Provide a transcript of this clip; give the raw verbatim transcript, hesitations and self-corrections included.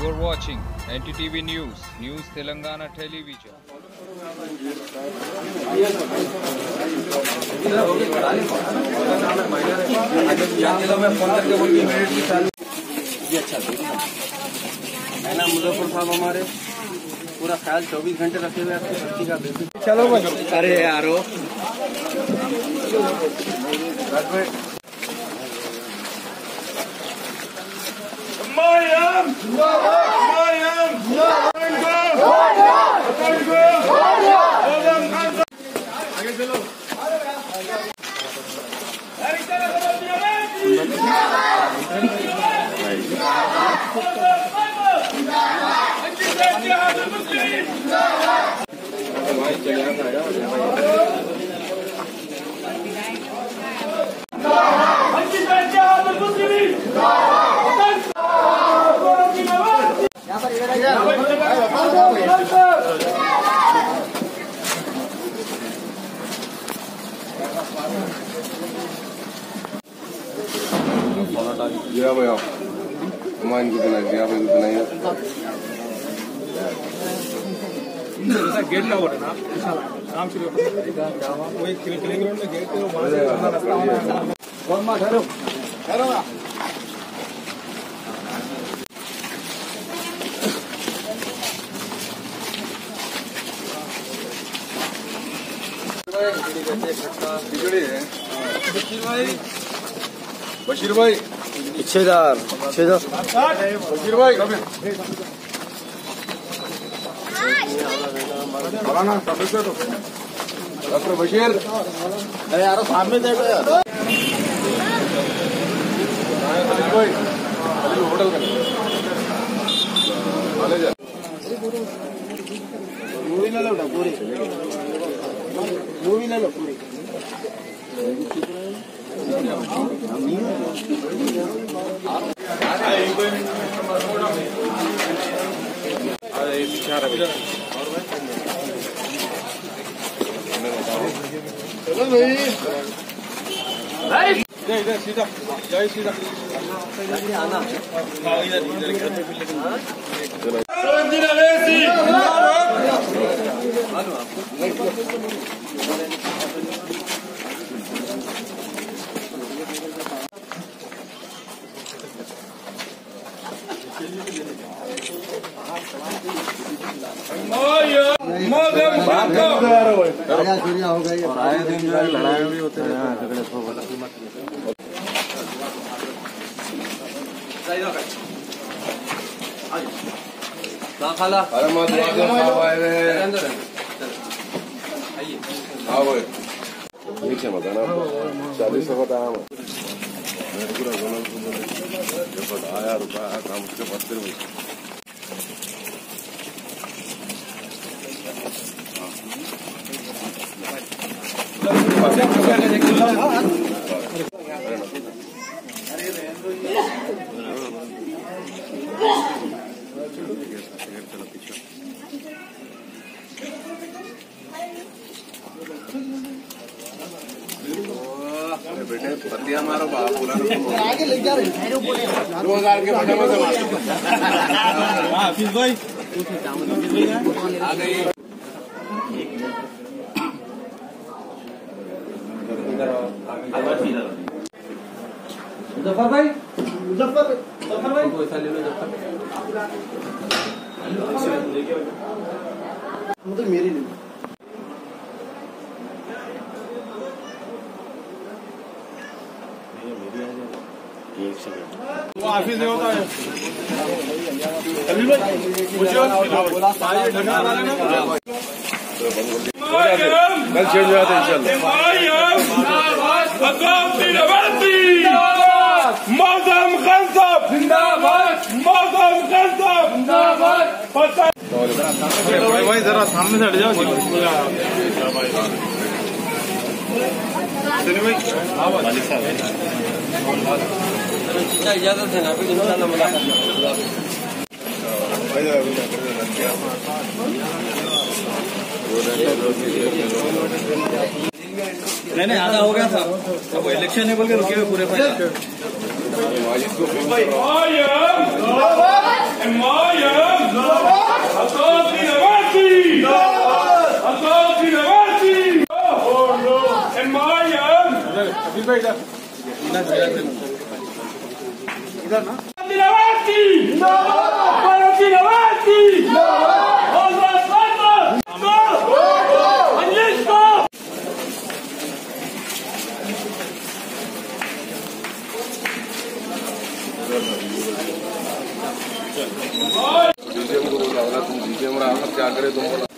You are watching N T T V News, News Telangana Television. है ना मुजफ्फर साहब हमारे पूरा ख्याल चौबीस घंटे रखे हुए आपकी बच्ची का बेबी। चलो भाई, अरे यारो Moazam! Moazam! आगे चलो। गिरा भाई आप मान को बनाए गिरा भाई को बनाए गेट लगा ना काम शुरू वो एक किलोमीटर में गेट है वहां से रास्ता होना है। कौन मां ठहरो ठहरो ना बिजली है बशीर भाई बशीर भाई छेदार छेदार बशीर भाई कब मौलाना प्रोफेसर डॉक्टर बशीर अरे यार सामने देखो यार बशीर भाई होटल का कॉलेज मूवी ले लो पूरी मूवी ले लो पूरी इधर सीधा जय सीधा आना हो गई और आए दिन जो है लड़ाई भी होते हैं झगड़े खाला अरे मत साहब आए हैं हाँ भाई नीचे मत आना चालीस सौ बताया पूरा आया रुपया आया काम उसके पत्थर में बेटे पतिया मारो बाप पूरा आगे ले जा रहे दो हजार के बटे में हाफिज भाई आ गई मुजफ्फर भाई मुजफ्फर मुजफ्फर भाई पैसा ले लो मतलब मेरी नहीं एक सेकंड वो ऑफिस में होता है अभी भाई कल छेड़ जाते इंशाल्लाह मौजम खान साहब जिंदाबाद मौजम खान साहब जिंदाबाद भाई जरा सामने से हट जाओ इजाजत है ना फिर इंशाल्लाह मुलाकात नहीं नहीं आधा हो गया था अब इलेक्शन है बोल के रुके हुए पूरे पैसे इधर ना डीसीएम को बोला तुम डीसीएम रहा क्या करे तुम बोला